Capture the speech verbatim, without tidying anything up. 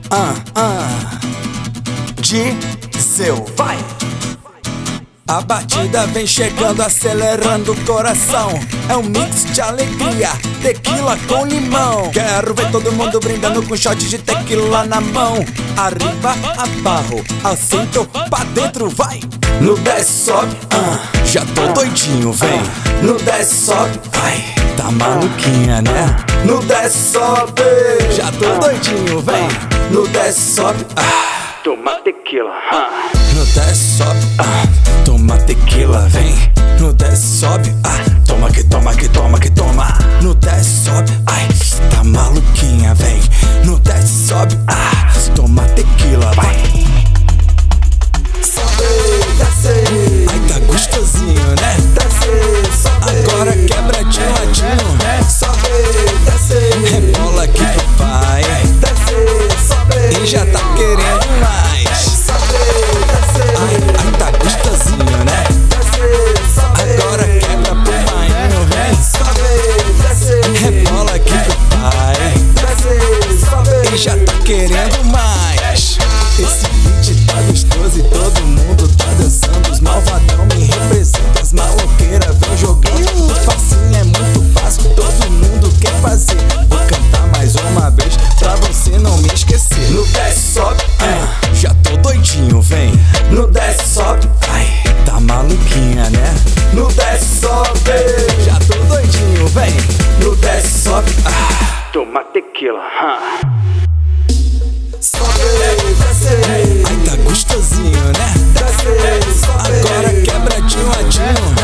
Ah, ah, Diesel, vai! A batida vem chegando, acelerando o coração. É um mix de alegria, tequila com limão. Quero ver todo mundo brindando com shot de tequila na mão. Arriba, abarro, assento pra dentro, vai! No desce, sobe, ah, já tô doidinho, vem. No desce, sobe, vai, tá maluquinha, né? No desce, sobe, já tô doidinho, vem. No desce, sobe, ah, toma tequila, ah. No desce, sobe, ah, toma tequila, vem. No desce, sobe, ah, toma que toma que toma que toma. No desce, sobe, ai, tá maluquinha, vem. No desce, sobe, ah, toma tequila, vai. Sobe, desce, ai, tá gostosinho, né? desce, sobe. Agora quebra de ladinho, Sobe, desce, rebola aqui pro pai. desce, sobe. E já tá querendo mais. Sobe, desce, Ai, ai, tá gostosinho, né? desce, sobe. Agora quebra pro mainho, vem. Sobe, desce, Rebola aqui pro pai. desce, sobe. E já tá querendo mais. Esse beat tá gostoso e todo mundo tá dançando. Os malvadão me representam, as maloqueiras vão jogando. O passinho é muito fácil, todo mundo quer fazer. Vou cantar mais uma vez pra você não me esquecer. No desce, sobe, Ah, já tô doidinho, vem. no desce, sobe. Ai, tá maluquinha, né? No desce, sobe. Já tô doidinho, vem. No desce, sobe. Ah, Toma tequila, ah. Sobe, desce, ai, tá gostosinho, né? desce, sobe. Agora quebra de ladinho.